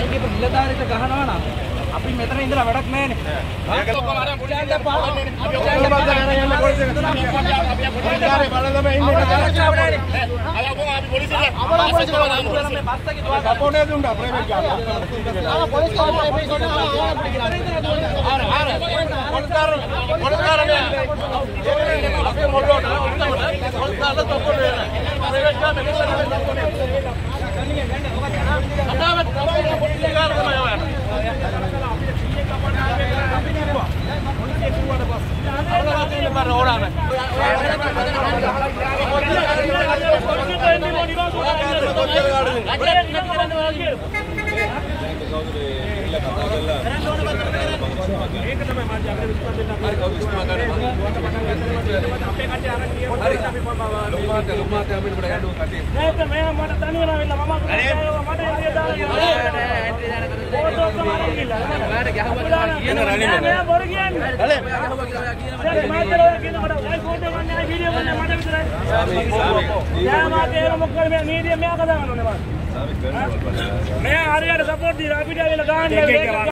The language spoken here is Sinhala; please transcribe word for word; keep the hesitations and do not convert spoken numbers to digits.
කියපු නිලධාරීට ගහනවා නම් අපි මෙතන ඉඳලා වැඩක් නැහැ නේ. ඒක ඔක්කොම අරන් පොලිසියට දාපන්. අපි ඔක්කොම බලන්න යන්න පොලිසියට. අපි පොලිසියට බලන්න තමයි ඉන්නේ. අය ඔක්කොම අපි පොලිසියට. අපේ පොලිසියට දාන්න. මේ බස් එකේ දුවා කපෝනේ දුන්නා ප්‍රේමෙක් ගාලා. ආ පොලිස් කාර්යාලයේ මේ ඉන්න ආ ආර ආර පොලිස්කාර පොලිස්කාරනේ. අපේ මොඩෝට පොලිස්කාරලා තොප්පේ නෑ. ප්‍රේමෙක් ගාලා මෙතන අදාවත් පොලිස්කාර තමයි ඔය. मैं आ रहा है सपोर्ट दी रहा है